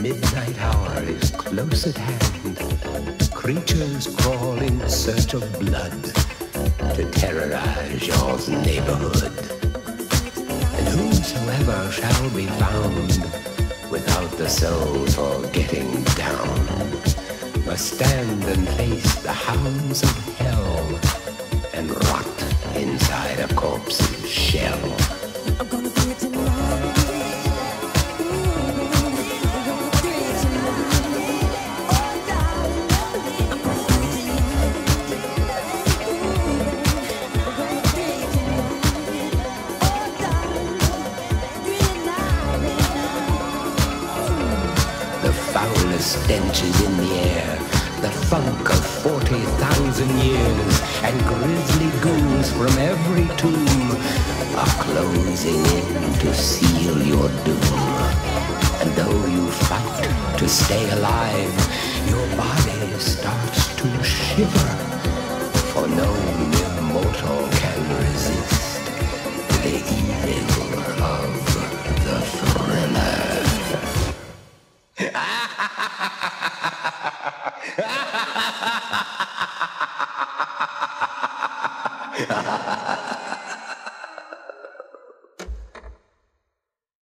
midnight hour is close at hand. Creatures crawl in search of blood to terrorize your neighborhood. And whosoever shall be found without the soul for getting down must stand and face the hounds of hell and rot inside a corpse's shell. I'm gonna do it tonight. Stench is in the air, the funk of 40,000 years, and grisly ghouls from every tomb are closing in to seal your doom. And though you fight to stay alive, your body starts to shiver, for no mere mortal can resist the evil of the thriller. Ha ha ha ha!